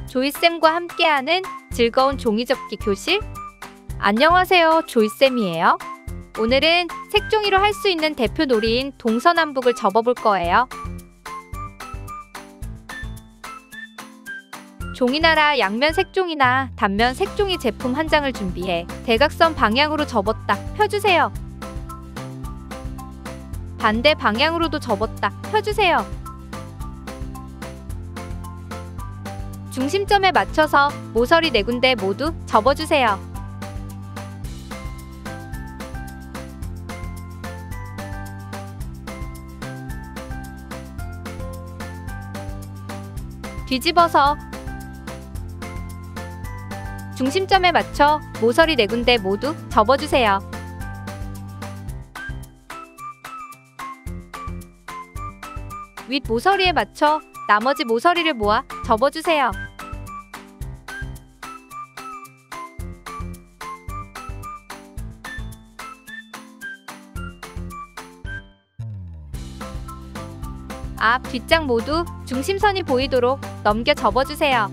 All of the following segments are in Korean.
조이쌤과 함께하는 즐거운 종이접기 교실. 안녕하세요, 조이쌤이에요. 오늘은 색종이로 할 수 있는 대표 놀이인 동서남북을 접어볼 거예요. 종이나라 양면 색종이나 단면 색종이 제품 한 장을 준비해 대각선 방향으로 접었다 펴주세요. 반대 방향으로도 접었다 펴주세요. 중심점에 맞춰서 모서리 4군데 모두 접어주세요. 뒤집어서 중심점에 맞춰 모서리 4군데 모두 접어주세요. 윗 모서리에 맞춰 나머지 모서리를 모아 접어주세요. 앞, 뒷장 모두 중심선이 보이도록 넘겨 접어주세요.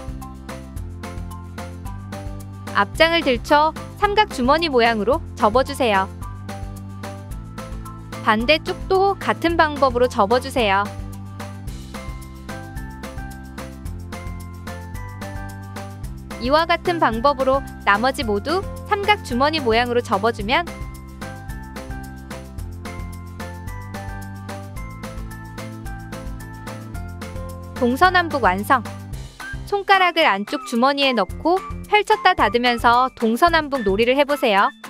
앞장을 들쳐 삼각 주머니 모양으로 접어주세요. 반대쪽도 같은 방법으로 접어주세요. 이와 같은 방법으로 나머지 모두 삼각 주머니 모양으로 접어주면 동서남북 완성! 손가락을 안쪽 주머니에 넣고 펼쳤다 닫으면서 동서남북 놀이를 해보세요.